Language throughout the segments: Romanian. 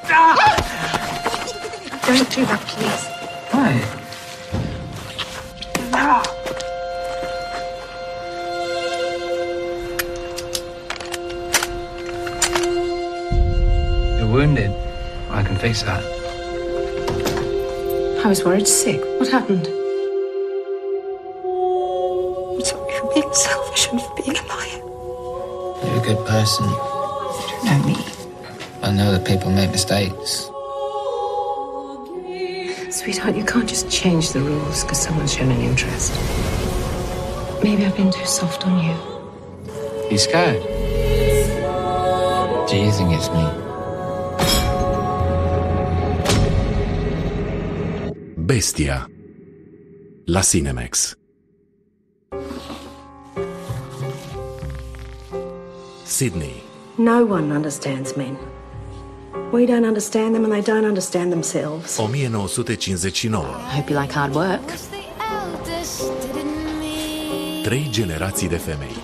Don't do that, please. Why? You're wounded. I can fix that. I was worried sick. What happened? I'm sorry for being selfish and for being a liar. You're a good person. You don't know me. I know that people make mistakes. Sweetheart, you can't just change the rules because someone's shown an interest. Maybe I've been too soft on you. You scared? Do you think it's me? Bestia la Cinemax. Sydney. No one understands men. We don't understand them and they don't understand themselves. 1959. Hope you like hard work. 3 generații de femei.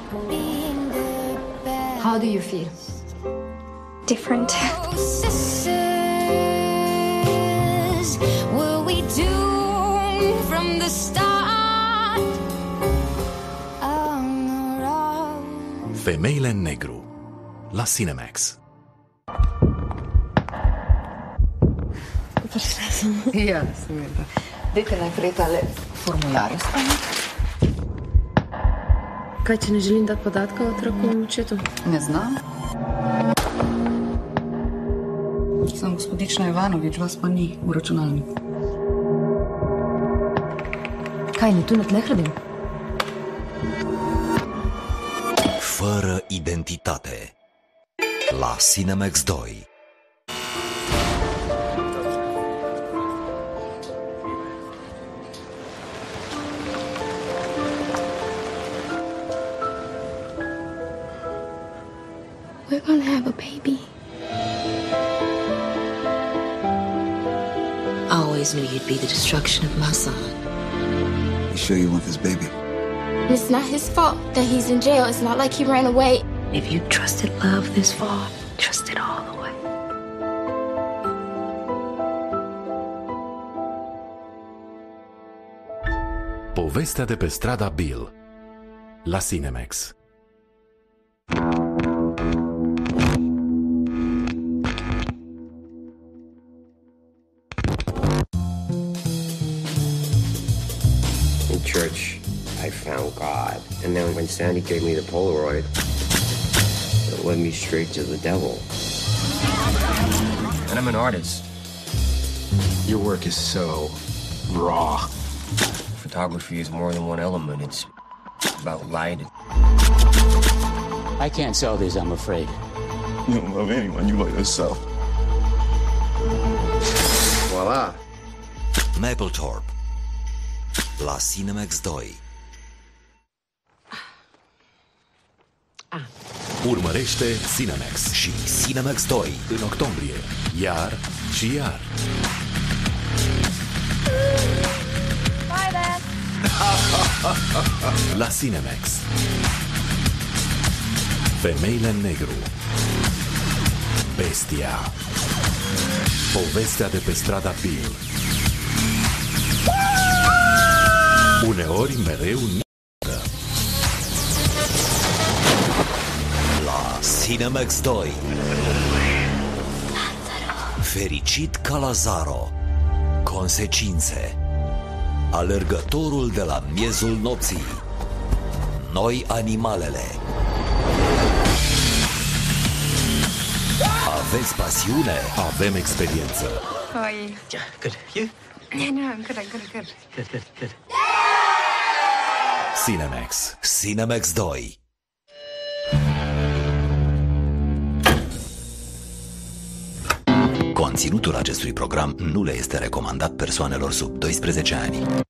How do you feel? Different. Femeile în negru la Cinemax. Ja, seveda. Dajte najprej tale formular spraviti. Kaj, če ne želim dati podatka o otrokovem očetu? Ne znam. Sem gospodična Ivanovič, vas pa ni v računalniku. Kaj, ni tu na tle hradim? Fără identitate la Cinemax 2. We're gonna have a baby. I always knew you'd be the destruction of my son. You sure you want this baby? It's not his fault that he's in jail. It's not like he ran away. If you trusted love this far, trust it all the way. Povestea de pe strada Bill la Cinemax. In church, I found God. And then when Sandy gave me the Polaroid, it led me straight to the devil. And I'm an artist. Your work is so raw. Photography is more than one element. It's about light. I can't sell these, I'm afraid. You don't love anyone you love yourself. Voila. Mapplethorpe la Cinemax 2. Urmărește Cinemax și Cinemax 2 în octombrie, iar și iar. Bye, Dad. La Cinemax. Femeile în negru. Bestia. Povestea de pe strada Bill. Uneori mereu la Cinemax 2. Fericit ca Lazaro. Consecințe. Alergătorul de la miezul nopții. Noi animalele. Aveți pasiune? Avem experiență. How are you? Yeah, good. You? Yeah, no, I'm good, I'm good, I'm good. Good, good, good. Cinemax. Cinemax 2. Conținutul acestui program nu le este recomandat persoanelor sub 12 ani.